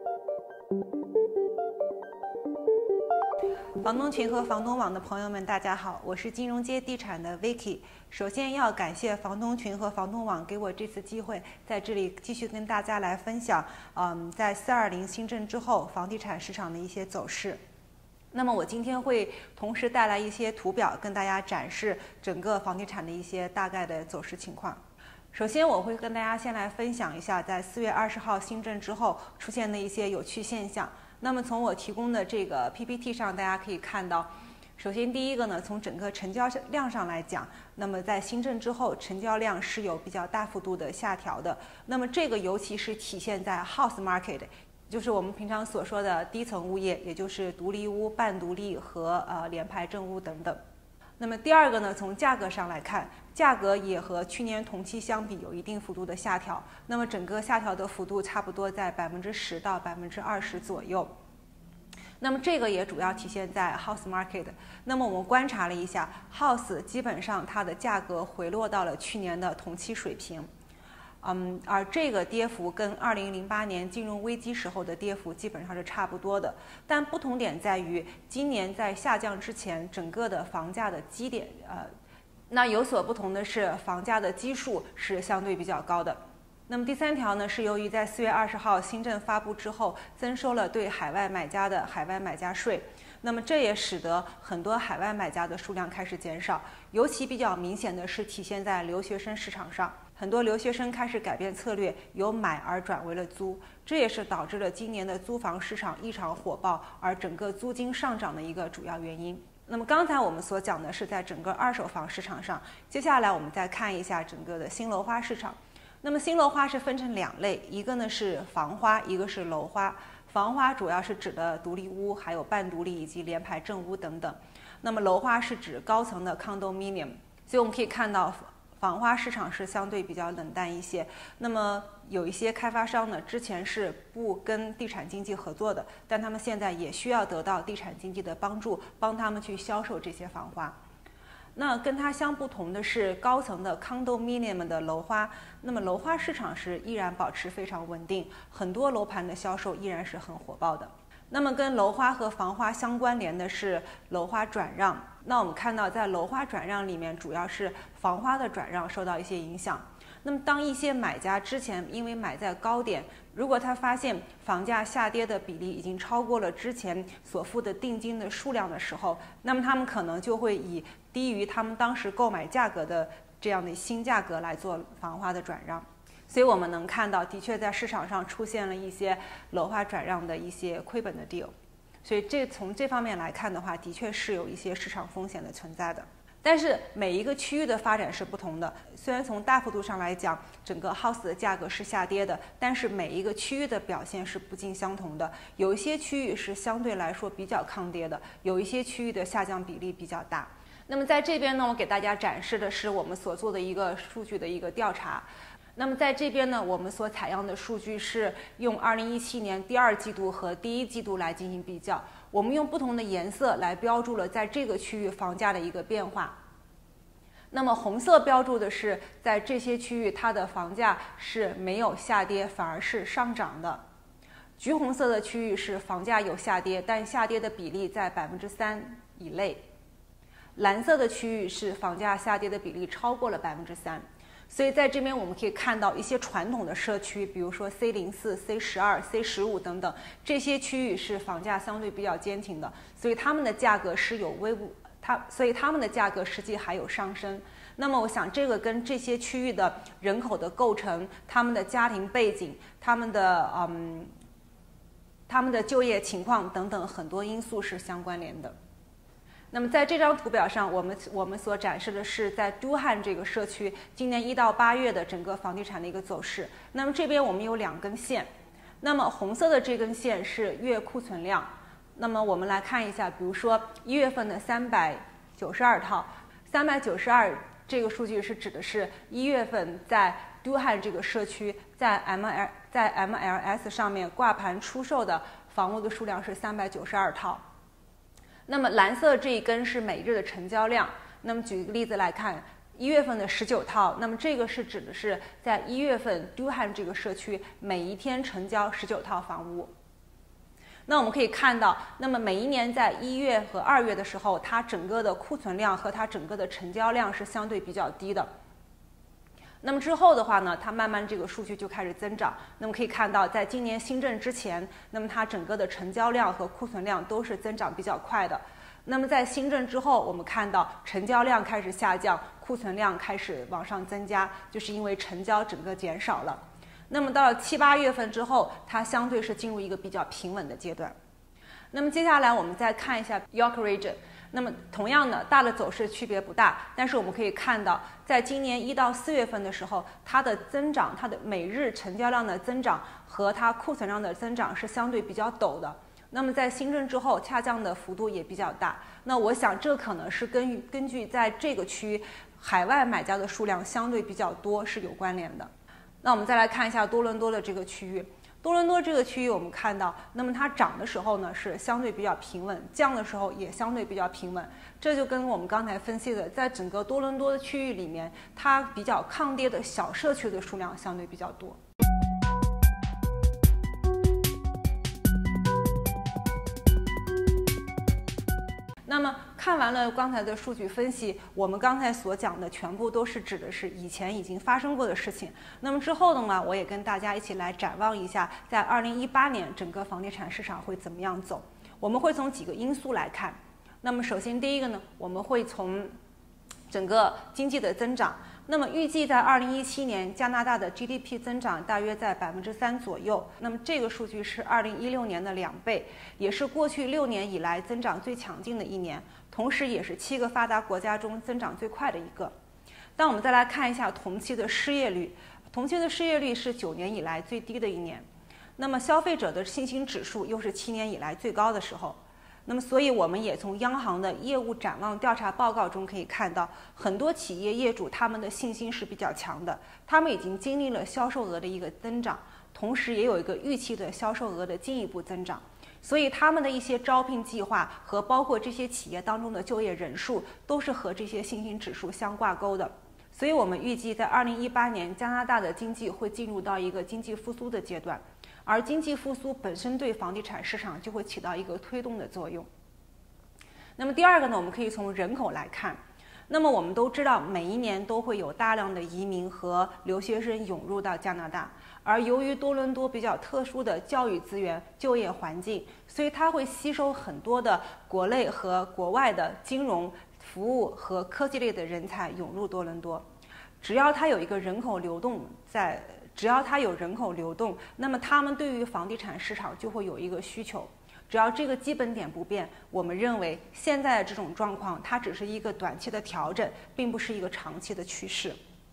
房东群和房东网的朋友们，大家好，我是金融街地产的 Vicky。首先要感谢房东群和房东网给我这次机会，在这里继续跟大家来分享，在420新政之后，房地产市场的一些走势。那么我今天会同时带来一些图表，跟大家展示整个房地产的一些大概的走势情况。首先，我会跟大家先来分享一下，在4月20号新政之后出现的一些有趣现象。那么从我提供的这个 PPT 上，大家可以看到，首先第一个呢，从整个成交量上来讲，那么在新政之后，成交量是有比较大幅度的下调的。那么这个尤其是体现在 house market， 就是我们平常所说的低层物业，也就是独立屋、半独立和联排正屋等等。那么第二个呢，从价格上来看，价格也和去年同期相比有一定幅度的下调。那么整个下调的幅度差不多在10%到20%左右。那么这个也主要体现在 house market。那么我们观察了一下 ，house 基本上它的价格回落到了去年的同期水平。而这个跌幅跟2008年金融危机时候的跌幅基本上是差不多的，但不同点在于，今年在下降之前，整个的房价的基点，那有所不同的是，房价的基数是相对比较高的。那么第三条呢，是由于在4月20号新政发布之后，增收了对海外买家的海外买家税。那么这也使得很多海外买家的数量开始减少，尤其比较明显的是体现在留学生市场上，很多留学生开始改变策略，由买而转为了租，这也是导致了今年的租房市场异常火爆，而整个租金上涨的一个主要原因。那么刚才我们所讲的是在整个二手房市场上，接下来我们再看一下整个的新楼花市场。那么新楼花是分成两类，一个呢是房花，一个是楼花。房花主要是指的独立屋，还有半独立以及联排正屋等等。那么楼花是指高层的 condominium。所以我们可以看到，房花市场是相对比较冷淡一些。那么有一些开发商呢，之前是不跟地产经纪合作的，但他们现在也需要得到地产经纪的帮助，帮他们去销售这些房花。那跟它相不同的是，高层的 condominium 的楼花，那么楼花市场是依然保持非常稳定，很多楼盘的销售依然是很火爆的。那么跟楼花和房花相关联的是楼花转让。那我们看到，在楼花转让里面，主要是房花的转让受到一些影响。那么当一些买家之前因为买在高点，如果他发现房价下跌的比例已经超过了之前所付的定金的数量的时候，那么他们可能就会以低于他们当时购买价格的这样的新价格来做房花的转让。所以我们能看到，的确在市场上出现了一些楼花转让的一些亏本的 deal。所以从这方面来看的话，的确是有一些市场风险的存在的。但是每一个区域的发展是不同的，虽然从大幅度上来讲，整个 house 的价格是下跌的，但是每一个区域的表现是不尽相同的。有一些区域是相对来说比较抗跌的，有一些区域的下降比例比较大。那么在这边呢，我给大家展示的是我们所做的一个数据的一个调查。那么在这边呢，我们所采样的数据是用2017年第二季度和第一季度来进行比较，我们用不同的颜色来标注了在这个区域房价的一个变化。那么红色标注的是在这些区域它的房价是没有下跌，反而是上涨的。橘红色的区域是房价有下跌，但下跌的比例在3%以内。蓝色的区域是房价下跌的比例超过了3%。所以在这边我们可以看到一些传统的社区，比如说 C04、C12、C15 等等，这些区域是房价相对比较坚挺的，所以它们的价格是有所以它们的价格实际还有上升。那么我想这个跟这些区域的人口的构成、他们的家庭背景、他们的就业情况等等很多因素是相关联的。那么在这张图表上，我们所展示的是在都汉这个社区今年1到8月的整个房地产的一个走势。那么这边我们有2根线，那么红色的这根线是月库存量。那么我们来看一下，比如说1月份的392套，392这个数据是指的是1月份在都汉这个社区在 MLS 上面挂盘出售的房屋的数量是392套。那么蓝色这一根是每日的成交量。那么举个例子来看，1月份的19套，那么这个是指的是在1月份都汉这个社区每一天成交19套房屋。 那我们可以看到，那么每一年在1月和2月的时候，它整个的库存量和它整个的成交量是相对比较低的。那么之后的话呢，它慢慢这个数据就开始增长。那么可以看到，在今年新政之前，那么它整个的成交量和库存量都是增长比较快的。那么在新政之后，我们看到成交量开始下降，库存量开始往上增加，就是因为成交整个减少了。那么到了7、8月份之后，它相对是进入一个比较平稳的阶段。那么接下来我们再看一下 York Region。那么同样的大的走势区别不大，但是我们可以看到，在今年1到4月份的时候，它的增长，它的每日成交量的增长和它库存量的增长是相对比较陡的。那么在新政之后，下降的幅度也比较大。那我想这可能是根据在这个区域海外买家的数量相对比较多是有关联的。那我们再来看一下多伦多的这个区域。多伦多这个区域，我们看到，那么它涨的时候呢是相对比较平稳，降的时候也相对比较平稳。这就跟我们刚才分析的，在整个多伦多的区域里面，它比较抗跌的小社区的数量相对比较多。那么看完了刚才的数据分析，我们刚才所讲的全部都是指的是以前已经发生过的事情。那么之后的呢，我也跟大家一起来展望一下，在2018年整个房地产市场会怎么样走。我们会从几个因素来看。那么首先第一个呢，我们会从整个经济的增长。那么预计在2017年，加拿大的 GDP 增长大约在3%左右。那么这个数据是2016年的2倍，也是过去6年以来增长最强劲的一年，同时也是7个发达国家中增长最快的一个。当我们再来看一下同期的失业率，同期的失业率是9年以来最低的一年。那么消费者的信心指数又是7年以来最高的时候。那么，所以我们也从央行的业务展望调查报告中可以看到，很多企业业主他们的信心是比较强的，他们已经经历了销售额的一个增长，同时也有一个预期的销售额的进一步增长，所以他们的一些招聘计划和包括这些企业当中的就业人数都是和这些信心指数相挂钩的。所以我们预计在2018年，加拿大的经济会进入到一个经济复苏的阶段。而经济复苏本身对房地产市场就会起到一个推动的作用。那么第二个呢，我们可以从人口来看。那么我们都知道，每一年都会有大量的移民和留学生涌入到加拿大，而由于多伦多比较特殊的教育资源、就业环境，所以它会吸收很多的国内和国外的金融、服务和科技类的人才涌入多伦多。只要它有一个人口流动那么他们对于房地产市场就会有一个需求。只要这个基本点不变，我们认为现在的这种状况，它只是一个短期的调整，并不是一个长期的趋势。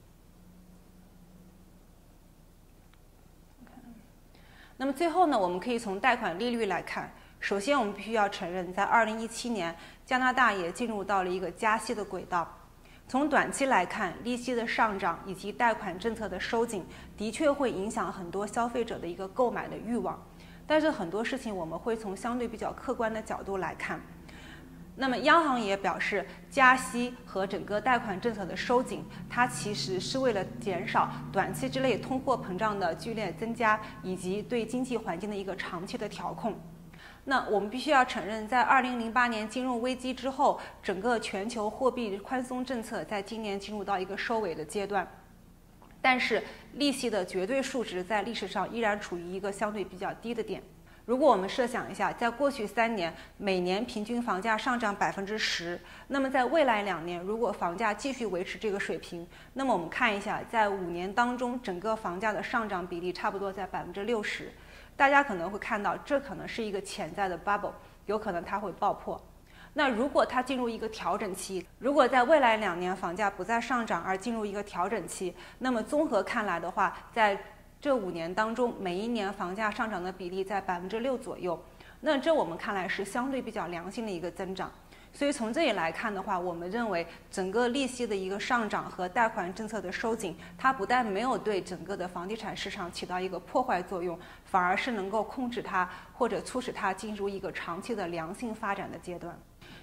那么最后呢，我们可以从贷款利率来看。首先，我们必须要承认，在2017年，加拿大也进入到了一个加息的轨道。从短期来看，利息的上涨以及贷款政策的收紧，的确会影响很多消费者的一个购买的欲望。但是很多事情我们会从相对比较客观的角度来看。那么央行也表示，加息和整个贷款政策的收紧，它其实是为了减少短期之内通货膨胀的剧烈增加，以及对经济环境的一个长期的调控。那我们必须要承认，在2008年金融危机之后，整个全球货币宽松政策在今年进入到一个收尾的阶段。但是利息的绝对数值在历史上依然处于一个相对比较低的点。如果我们设想一下，在过去3年每年平均房价上涨10%，那么在未来2年，如果房价继续维持这个水平，那么我们看一下，在5年当中，整个房价的上涨比例差不多在60%。大家可能会看到，这可能是一个潜在的 bubble， 有可能它会爆破。那如果它进入一个调整期，如果在未来2年房价不再上涨而进入一个调整期，那么综合看来的话，在这5年当中，每一年房价上涨的比例在6%左右。那这我们看来是相对比较良性的一个增长。所以从这里来看的话，我们认为整个利息的一个上涨和贷款政策的收紧，它不但没有对整个的房地产市场起到一个破坏作用，反而是能够控制它或者促使它进入一个长期的良性发展的阶段。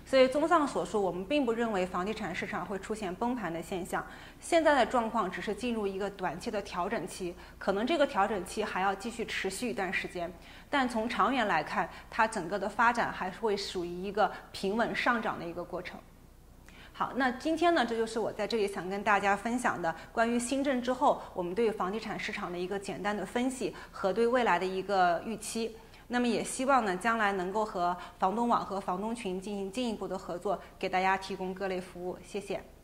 所以综上所述，我们并不认为房地产市场会出现崩盘的现象。现在的状况只是进入一个短期的调整期，可能这个调整期还要继续持续一段时间。但从长远来看，它整个的发展还是会属于一个平稳上涨的一个过程。好，那今天呢，这就是我在这里想跟大家分享的关于新政之后我们对房地产市场的一个简单的分析和对未来的一个预期。那么也希望呢，将来能够和房东网和房东群进行进一步的合作，给大家提供各类服务。谢谢。